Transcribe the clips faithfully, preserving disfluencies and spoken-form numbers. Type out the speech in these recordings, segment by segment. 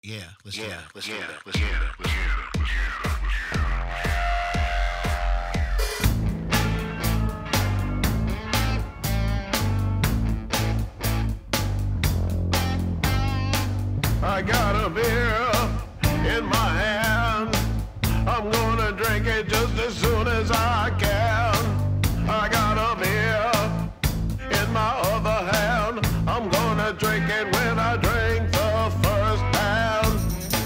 Yeah, let's do Yeah, that. let's do that. Let's do that. Let's do that. Let's do that. I got a beer in my hand. I'm gonna drink it just as soon as I can. I got a beer in my other hand. I'm gonna drink it when I drink the first hand.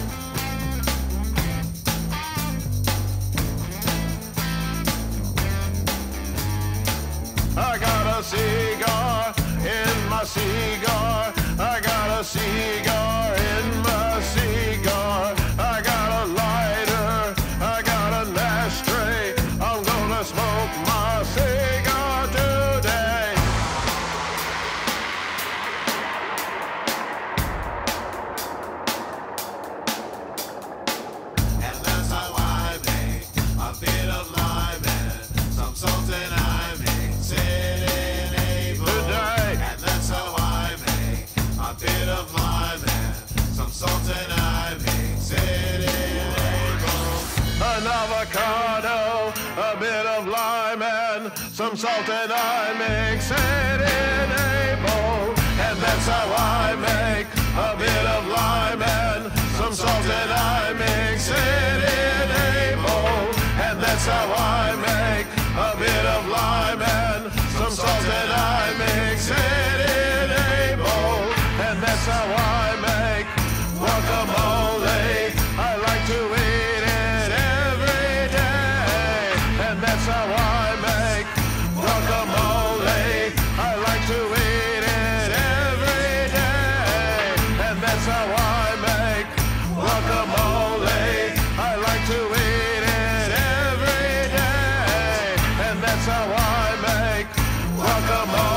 I got a cigar in my cigar. I got a cigar in my cigar. I got a lighter. I got an ashtray. I'm gonna smoke my cigar today. And that's how I make a bit of lime and some salt and I mix it in a bowl. Today. And that's how I make a bit of lime and some salt and I mix it in a bowl. An avocado, a bit of lime and some salt and I mix it in a bowl. And that's how I make a bit of lime and some salt and I mix it in a bowl. And that's how I make a bit of lime and some salt and I mix it in a bowl. And that's how I make guacamole. I like to eat it every day. And that's how I make guacamole. I like to eat it every day. And that's how I make guacamole. I like to eat it every day. And that's how I make guacamole.